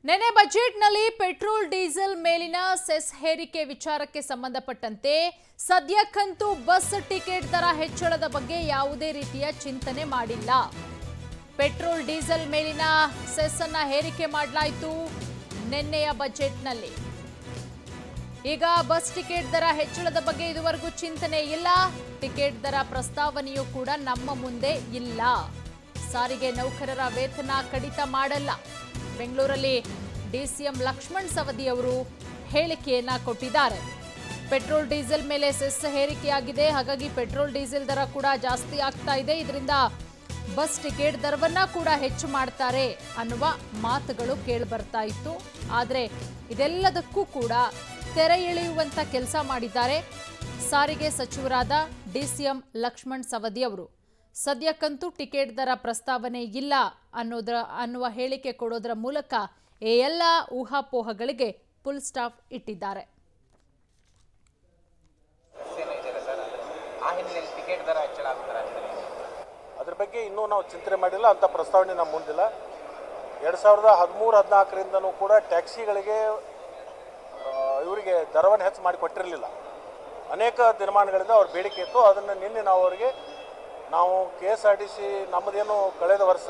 ನೆನೆ ಬಜೆಟ್ನಲ್ಲಿ petrol diesel ಮೇಲಿನ ಸೆಸ್ ಹೇರಿಕೆ ವಿಚಾರಕ್ಕೆ ಸಂಬಂಧಪಟ್ಟಂತೆ ಸದ್ಯಕ್ಕಂತೂ ಬಸ್ ಟಿಕೆಟ್ ದರ ಹೆಚ್ಚಳದ ಬಗ್ಗೆ ಯಾವುದೇ ರೀತಿಯ ಚಿಂತನೆ ಮಾಡಿಲ್ಲ. ಪೆಟ್ರೋಲ್ ಡೀಸೆಲ್ ಮೇಲಿನ ಸೆಸ್ ಅನ್ನು ಹೇರಿಕೆ ಮಾಡಲಾಯಿತು ನೆನ್ನೆಯ ಬಜೆಟ್ನಲ್ಲಿ. ಈಗ ಬಸ್ ಟಿಕೆಟ್ ದರ ಹೆಚ್ಚಳದ ಬಗ್ಗೆ ಇದುವರೆಗೂ ಚಿಂತನೆ ಇಲ್ಲ. ಟಿಕೆಟ್ ದರ ಪ್ರಸ್ತಾವನೆಯೂ ಕೂಡ ನಮ್ಮ ಮುಂದೆ ಇಲ್ಲ. ಸಾರಿಗೆ ನೌಕರರ ವೇತನ ಕಡಿತ ಮಾಡಲ್ಲ. ಬೆಂಗಳೂರಲ್ಲಿ ಡಿಸಿಎಂ ಲಕ್ಷ್ಮಣ್ ಸವದಿ ಅವರು ಹೇಳಿಕೆಯನ್ನ ಕೊಟ್ಟಿದ್ದಾರೆ. ಪೆಟ್ರೋಲ್ ಡೀಸೆಲ್ ಮೇಲೆ ಸೆಸ್ ಹೇರಿಕೆಯಾಗಿದೆ, ಹಾಗಾಗಿ ಪೆಟ್ರೋಲ್ ಡೀಸೆಲ್ ದರ ಕೂಡ ಜಾಸ್ತಿ ಆಗ್ತಾ ಇದೆ. ಇದರಿಂದ ಬಸ್ ಟಿಕೆಟ್ ದರವನ್ನ ಕೂಡ ಹೆಚ್ಚು ಮಾಡ್ತಾರೆ ಅನ್ನುವ ಮಾತುಗಳು ಕೇಳಿ ಬರ್ತಾ ಇತ್ತು. ಆದರೆ ಇದೆಲ್ಲದಕ್ಕೂ ಕೂಡ ತೆರೆ ಎಳೆಯುವಂತ ಕೆಲಸ ಮಾಡಿದ್ದಾರೆ ಸಾರಿಗೆ ಸಚಿವರಾದ ಡಿಸಿಎಂ ಲಕ್ಷ್ಮಣ್ ಸವದಿ ಅವರು. ಸದ್ಯಕ್ಕಂತೂ ಟಿಕೆಟ್ ದರ ಪ್ರಸ್ತಾವನೆ ಇಲ್ಲ ಅನ್ನುವ ಹೇಳಿಕೆ ಕೊಡೋದರ ಮೂಲಕ ಈ ಎಲ್ಲ ಊಹಾಪೋಹಗಳಿಗೆ ಫುಲ್ ಸ್ಟಾಪ್ ಇಟ್ಟಿದ್ದಾರೆ. ಅದ್ರ ಬಗ್ಗೆ ಇನ್ನೂ ನಾವು ಚಿಂತನೆ ಮಾಡಿಲ್ಲ, ಅಂತ ಪ್ರಸ್ತಾವನೆ ನಮ್ಮ ಮುಂದಿಲ್ಲ. 2013-14ರಿಂದನೂ ಕೂಡ ಟ್ಯಾಕ್ಸಿಗಳಿಗೆ ಇವರಿಗೆ ದರವನ್ನು ಹೆಚ್ಚು ಮಾಡಿ ಕೊಟ್ಟಿರಲಿಲ್ಲ. ಅನೇಕ ದಿನಮಾನಗಳಿಂದ ಅವ್ರ ಬೇಡಿಕೆ ಇತ್ತು. ಅದನ್ನು ನಿನ್ನೆ ನಾವು KSRTC ನಮ್ಮದೇನು ಕಳೆದ ವರ್ಷ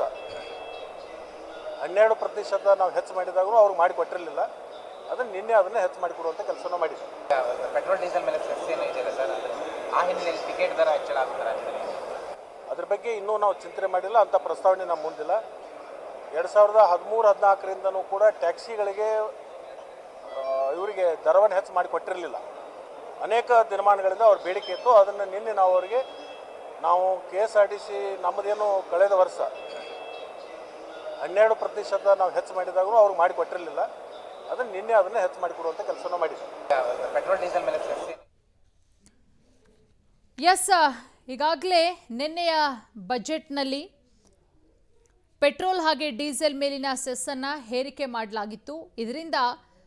12% ನಾವು ಹೆಚ್ಚು ಮಾಡಿದಾಗೂ ಅವ್ರಿಗೆ ಮಾಡಿಕೊಟ್ಟಿರಲಿಲ್ಲ. ನಿನ್ನೆ ಅದನ್ನು ಹೆಚ್ಚು ಮಾಡಿಕೊಡುವಂಥ ಕೆಲಸನ ಮಾಡಿದ್ವಿ. ಪೆಟ್ರೋಲ್ ಡೀಸೆಲ್ ಮೇಲೆ ಸೆಸ್ ಏನಿದೆ ಸರ್, ಆ ಹಿನ್ನೆಲೆಯಲ್ಲಿ ಟಿಕೆಟ್ ದರ ಹೆಚ್ಚಳ ಆಗ್ತಾರೆ. ಅದ್ರ ಬಗ್ಗೆ ಇನ್ನೂ ನಾವು ಚಿಂತನೆ ಮಾಡಿಲ್ಲ, ಅಂತ ಪ್ರಸ್ತಾವನೆ ನಮ್ಮ ಮುಂದಿಲ್ಲ. 2013-14ರಿಂದನೂ ಕೂಡ ಟ್ಯಾಕ್ಸಿಗಳಿಗೆ ಇವರಿಗೆ ದರವನ್ನು ಹೆಚ್ಚು ಮಾಡಿ ಕೊಟ್ಟಿರಲಿಲ್ಲ. ಅನೇಕ ದಿನಮಾನಗಳಿಂದ ಅವ್ರ ಬೇಡಿಕೆ ಇತ್ತು. ಅದನ್ನು ನಿನ್ನೆ ನಾವು KSRTC ನಮ್ಮದೇನು ಕಳೆದ ವರ್ಷ 12% ನಾವು ಹೆಚ್ಚು ಮಾಡಿದಾಗೂ ಅವ್ರಿಗೆ ಮಾಡಿಕೊಟ್ಟಿರಲಿಲ್ಲ. ನಿನ್ನೆ ಅದನ್ನು ಹೆಚ್ಚು ಮಾಡಿಕೊಡುವಂಥ ಕೆಲಸನ ಮಾಡಿದ್ವಿ. ಪೆಟ್ರೋಲ್ ಡೀಸೆಲ್ ಮೇಲೆ ಸೆಸ್ ಎಸ್, ಈಗಾಗಲೇ ನಿನ್ನೆಯ ಬಜೆಟ್ನಲ್ಲಿ ಪೆಟ್ರೋಲ್ ಹಾಗೆ ಡೀಸೆಲ್ ಮೇಲಿನ ಸೆಸ್ ಅನ್ನು ಹೇರಿಕೆ ಮಾಡಲಾಗಿತ್ತು. ಇದರಿಂದ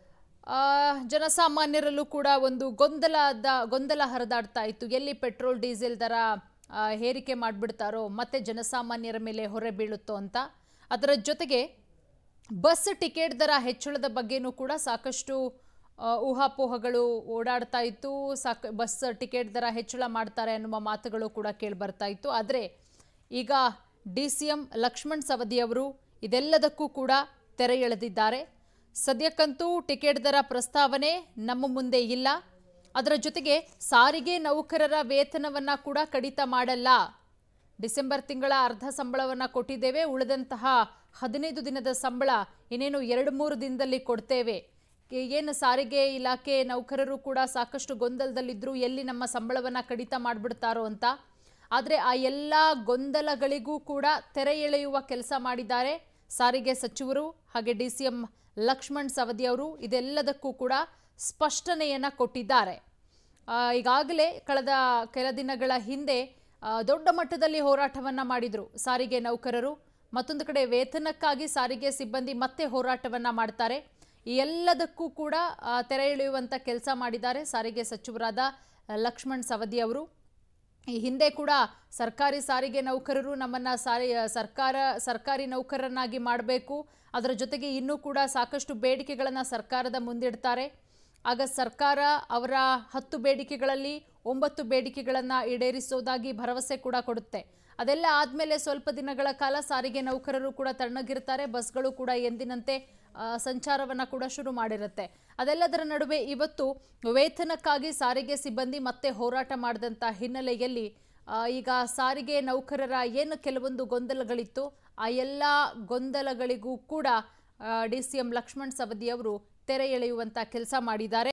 ಜನಸಾಮಾನ್ಯರಲ್ಲೂ ಕೂಡ ಒಂದು ಗೊಂದಲ ಹರಿದಾಡ್ತಾ ಇತ್ತು. ಎಲ್ಲಿ ಪೆಟ್ರೋಲ್ ಡೀಸೆಲ್ ದರ ಹೇರಿಕೆ ಮಾಡಿಬಿಡ್ತಾರೋ ಮತ್ತೆ ಜನಸಾಮಾನ್ಯರ ಮೇಲೆ ಹೊರೆ ಬೀಳುತ್ತೋ ಅಂತ. ಅದರ ಜೊತೆಗೆ ಬಸ್ ಟಿಕೆಟ್ ದರ ಹೆಚ್ಚಳದ ಬಗ್ಗೆನೂ ಕೂಡ ಸಾಕಷ್ಟು ಊಹಾಪೋಹಗಳು ಓಡಾಡ್ತಾ ಇತ್ತು. ಬಸ್ ಟಿಕೆಟ್ ದರ ಹೆಚ್ಚಳ ಮಾಡ್ತಾರೆ ಅನ್ನುವ ಮಾತುಗಳು ಕೂಡ ಕೇಳಿಬರ್ತಾ ಇತ್ತು. ಆದರೆ ಈಗ ಡಿಸಿಎಂ ಲಕ್ಷ್ಮಣ್ ಸವದಿ ಅವರು ಇದೆಲ್ಲದಕ್ಕೂ ಕೂಡ ತೆರೆ ಎಳೆದಿದ್ದಾರೆ. ಸದ್ಯಕ್ಕಂತೂ ಟಿಕೆಟ್ ದರ ಪ್ರಸ್ತಾವನೆ ನಮ್ಮ ಮುಂದೆ ಇಲ್ಲ. ಅದರ ಜೊತೆಗೆ ಸಾರಿಗೆ ನೌಕರರ ವೇತನವನ್ನ ಕೂಡ ಕಡಿತ ಮಾಡಲ್ಲ. ಡಿಸೆಂಬರ್ ತಿಂಗಳ ಅರ್ಧ ಸಂಬಳವನ್ನು ಕೊಟ್ಟಿದ್ದೇವೆ, ಉಳಿದಂತಹ 15 ದಿನದ ಸಂಬಳ ಇನ್ನೇನು 2-3 ದಿನದಲ್ಲಿ ಕೊಡ್ತೇವೆ. ಏನು ಸಾರಿಗೆ ಇಲಾಖೆ ನೌಕರರು ಕೂಡ ಸಾಕಷ್ಟು ಗೊಂದಲದಲ್ಲಿದ್ದರು, ಎಲ್ಲಿ ನಮ್ಮ ಸಂಬಳವನ್ನು ಕಡಿತ ಮಾಡಿಬಿಡ್ತಾರೋ ಅಂತ. ಆದರೆ ಆ ಎಲ್ಲ ಗೊಂದಲಗಳಿಗೂ ಕೂಡ ತೆರೆ ಎಳೆಯುವ ಕೆಲಸ ಮಾಡಿದ್ದಾರೆ ಸಾರಿಗೆ ಸಚಿವರು ಹಾಗೆ ಡಿಸಿಎಂ ಲಕ್ಷ್ಮಣ್ ಸವದಿ ಅವರು. ಇದೆಲ್ಲದಕ್ಕೂ ಕೂಡ ಸ್ಪಷ್ಟನೆಯನ್ನು ಕೊಟ್ಟಿದ್ದಾರೆ. ಈಗಾಗಲೇ ಕಳೆದ ಕೆಲ ದಿನಗಳ ಹಿಂದೆ ದೊಡ್ಡ ಮಟ್ಟದಲ್ಲಿ ಹೋರಾಟವನ್ನು ಮಾಡಿದರು ಸಾರಿಗೆ ನೌಕರರು. ಮತ್ತೊಂದು ಕಡೆ ವೇತನಕ್ಕಾಗಿ ಸಾರಿಗೆ ಸಿಬ್ಬಂದಿ ಮತ್ತೆ ಹೋರಾಟವನ್ನು ಮಾಡ್ತಾರೆ. ಈ ಎಲ್ಲದಕ್ಕೂ ಕೂಡ ತೆರೆ ಎಳೆಯುವಂಥ ಕೆಲಸ ಮಾಡಿದ್ದಾರೆ ಸಾರಿಗೆ ಸಚಿವರಾದ ಲಕ್ಷ್ಮಣ್ ಸವದಿ ಅವರು. ಈ ಹಿಂದೆ ಕೂಡ ಸರ್ಕಾರಿ ಸಾರಿಗೆ ನೌಕರರು ನಮ್ಮನ್ನು ಸರ್ಕಾರಿ ನೌಕರರನ್ನಾಗಿ ಮಾಡಬೇಕು, ಅದರ ಜೊತೆಗೆ ಇನ್ನೂ ಕೂಡ ಸಾಕಷ್ಟು ಬೇಡಿಕೆಗಳನ್ನು ಸರ್ಕಾರದ ಮುಂದಿಡ್ತಾರೆ. ಆಗ ಸರ್ಕಾರ ಅವರ 10 ಬೇಡಿಕೆಗಳಲ್ಲಿ 9 ಬೇಡಿಕೆಗಳನ್ನು ಈಡೇರಿಸೋದಾಗಿ ಭರವಸೆ ಕೂಡ ಕೊಡುತ್ತೆ. ಅದೆಲ್ಲ ಆದಮೇಲೆ ಸ್ವಲ್ಪ ದಿನಗಳ ಕಾಲ ಸಾರಿಗೆ ನೌಕರರು ಕೂಡ ತಣ್ಣಗಿರ್ತಾರೆ. ಬಸ್ಗಳು ಕೂಡ ಎಂದಿನಂತೆ ಸಂಚಾರವನ್ನು ಕೂಡ ಶುರು ಮಾಡಿರುತ್ತೆ. ಅದೆಲ್ಲದರ ನಡುವೆ ಇವತ್ತು ವೇತನಕ್ಕಾಗಿ ಸಾರಿಗೆ ಸಿಬ್ಬಂದಿ ಮತ್ತೆ ಹೋರಾಟ ಮಾಡಿದಂಥ ಹಿನ್ನೆಲೆಯಲ್ಲಿ ಈಗ ಸಾರಿಗೆ ನೌಕರರ ಏನು ಕೆಲವೊಂದು ಗೊಂದಲಗಳಿತ್ತು, ಆ ಎಲ್ಲ ಗೊಂದಲಗಳಿಗೂ ಕೂಡ ಡಿಸಿಎಂ ಲಕ್ಷ್ಮಣ್ ಸವದಿ ಅವರು ತೆರೆ ಎಳೆಯುವಂಥ ಕೆಲಸ ಮಾಡಿದ್ದಾರೆ.